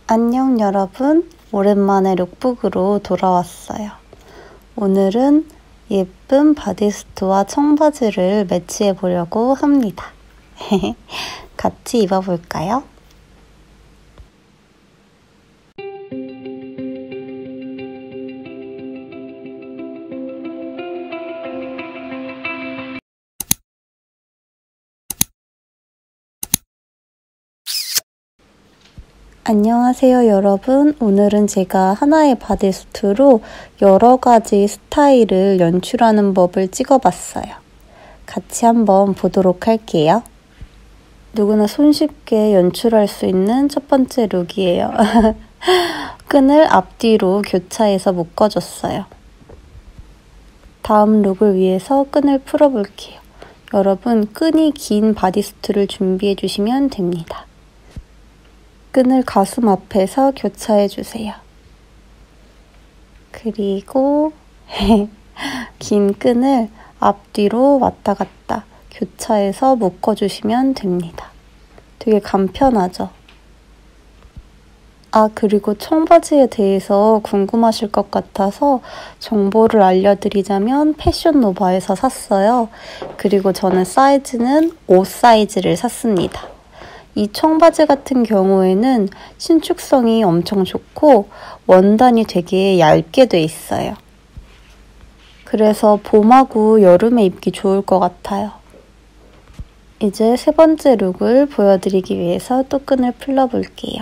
안녕 여러분, 오랜만에 룩북으로 돌아왔어요. 오늘은 예쁜 바디수트와 청바지를 매치해 보려고 합니다. 같이 입어볼까요? 안녕하세요 여러분. 오늘은 제가 하나의 바디수트로 여러가지 스타일을 연출하는 법을 찍어봤어요. 같이 한번 보도록 할게요. 누구나 손쉽게 연출할 수 있는 첫 번째 룩이에요. 끈을 앞뒤로 교차해서 묶어줬어요. 다음 룩을 위해서 끈을 풀어볼게요. 여러분, 끈이 긴 바디수트를 준비해주시면 됩니다. 끈을 가슴 앞에서 교차해주세요. 그리고 긴 끈을 앞뒤로 왔다 갔다 교차해서 묶어주시면 됩니다. 되게 간편하죠? 그리고 청바지에 대해서 궁금하실 것 같아서 정보를 알려드리자면 패션노바에서 샀어요. 그리고 저는 사이즈는 5 사이즈를 샀습니다. 이 청바지 같은 경우에는 신축성이 엄청 좋고 원단이 되게 얇게 돼 있어요. 그래서 봄하고 여름에 입기 좋을 것 같아요. 이제 세 번째 룩을 보여드리기 위해서 또 끈을 풀어볼게요.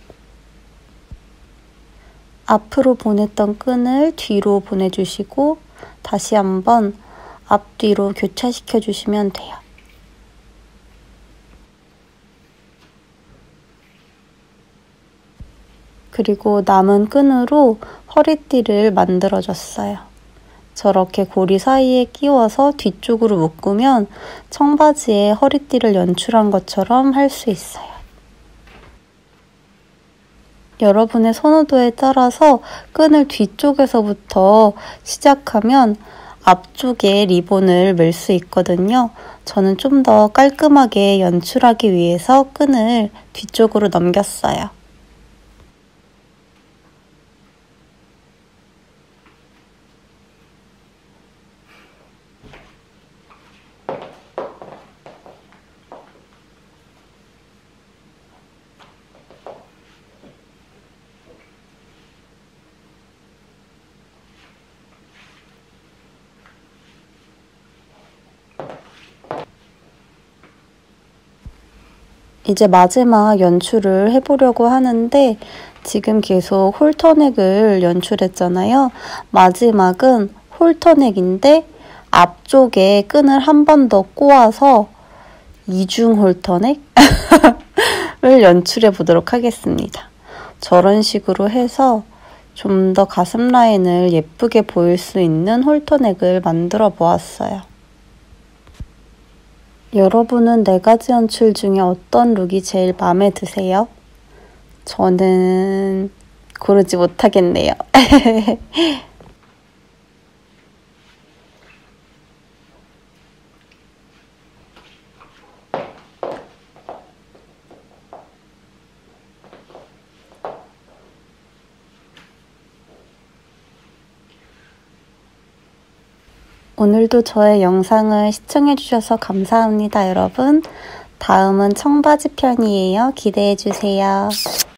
앞으로 보냈던 끈을 뒤로 보내주시고 다시 한번 앞뒤로 교차시켜주시면 돼요. 그리고 남은 끈으로 허리띠를 만들어줬어요. 저렇게 고리 사이에 끼워서 뒤쪽으로 묶으면 청바지에 허리띠를 연출한 것처럼 할 수 있어요. 여러분의 선호도에 따라서 끈을 뒤쪽에서부터 시작하면 앞쪽에 리본을 멜 수 있거든요. 저는 좀 더 깔끔하게 연출하기 위해서 끈을 뒤쪽으로 넘겼어요. 이제 마지막 연출을 해보려고 하는데 지금 계속 홀터넥을 연출했잖아요. 마지막은 홀터넥인데 앞쪽에 끈을 한 번 더 꼬아서 이중 홀터넥을 연출해 보도록 하겠습니다. 저런 식으로 해서 좀 더 가슴 라인을 예쁘게 보일 수 있는 홀터넥을 만들어 보았어요. 여러분은 4가지 연출 중에 어떤 룩이 제일 마음에 드세요? 저는 고르지 못하겠네요. 오늘도 저의 영상을 시청해주셔서 감사합니다, 여러분. 다음은 청바지 편이에요. 기대해주세요.